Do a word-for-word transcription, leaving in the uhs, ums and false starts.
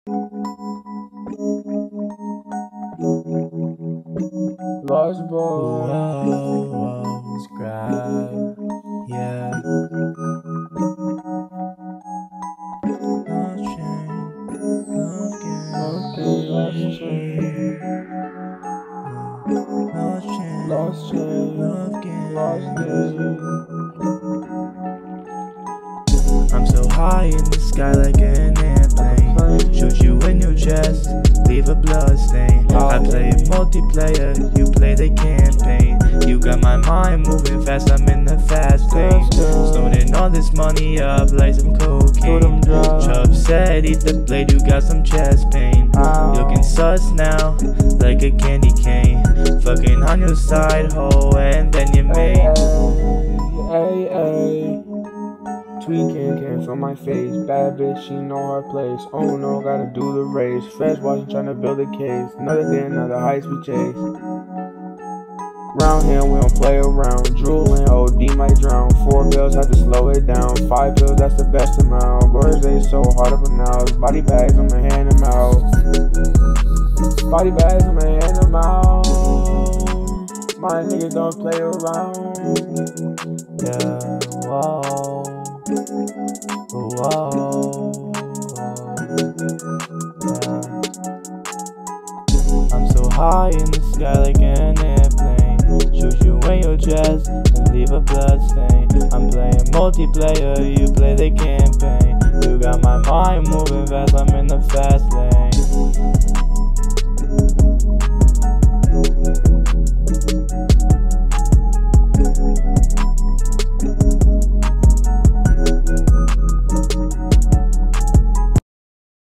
Lost Boy, whoa, whoa, Scrap, yeah. Lost chain, lost game, lost chain, lost chain, lost chain, lost game, lost game. I'm so high in the sky like an airplane. Shoot you in your chest, leave a blood stain. I play multiplayer, you play the campaign. You got my mind moving fast, I'm in the fast lane. Stoning all this money up like some cocaine. Chubb said eat the blade, you got some chest pain. Looking sus now, like a candy cane. Fucking on your side hole and then you made. Ay, ay. Tweaking came from my face. Bad bitch, she know her place. Oh no, gotta do the race. Feds watching, trying to build a case. Another day, another heights we chase. Round here, we don't play around. Drooling, O D might drown. Four bills, had to slow it down. Five bills, that's the best amount. Birds, they so hard to pronounce. Body bags, I'ma hand them out. Body bags, I'ma hand them out. My niggas don't play around. Yeah, whoa. Whoa, yeah. I'm so high in the sky like an airplane. Shoot you in your chest and leave a blood stain. I'm playing multiplayer, you play the campaign. You got my mind moving fast.